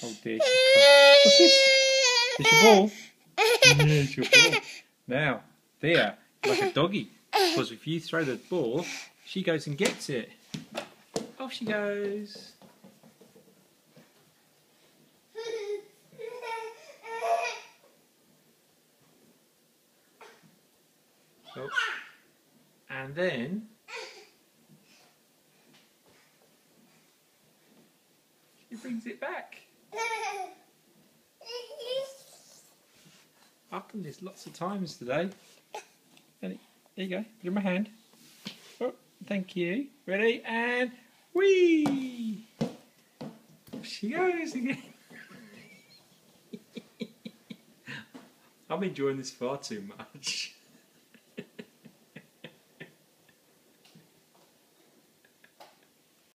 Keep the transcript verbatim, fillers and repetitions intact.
Oh dear, what's this? It's your ball. It's your ball. Now, Thea, like a doggy, because if you throw the ball, she goes and gets it. Off she goes. Oh. And then she brings it back. I've done this lots of times today. And there you go. Give me my hand. Oh, thank you. Ready? And whee! Off she goes again. I'm enjoying this far too much.